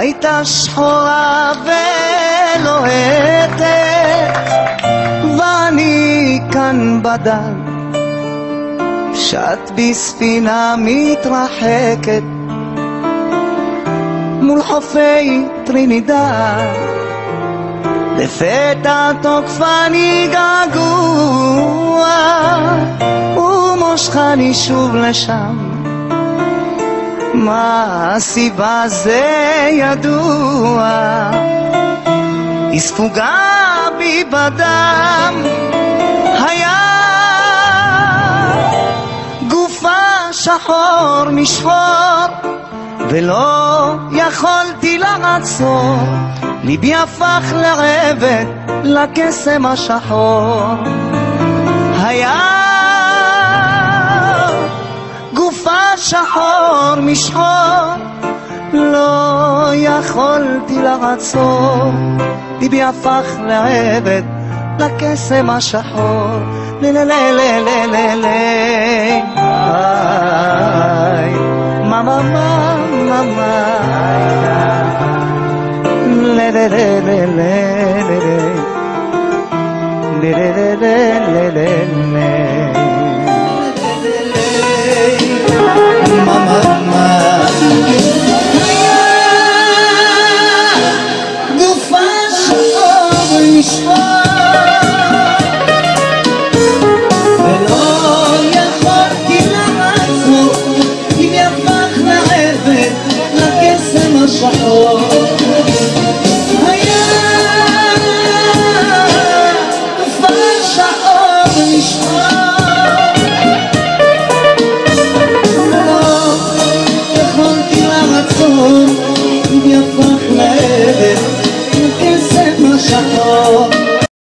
הייתה שחורה ולוהטת, ואני כאן בדל, שאת בספינה מתרחקת מול חופי טרינידד. לפתע תוקפני געגוע ומושכני שוב לשם, מה הסיבה זה ידוע, היא ספוגה בי בדם. היה גופה שחור משחור ולא יכולתי לעצור, ליבי הפך לעבד לקסם השחור. היה גופה שחור משחור, לא יכולתי לעצור, ליבי הפך לעבד לקסם השחור. מאמה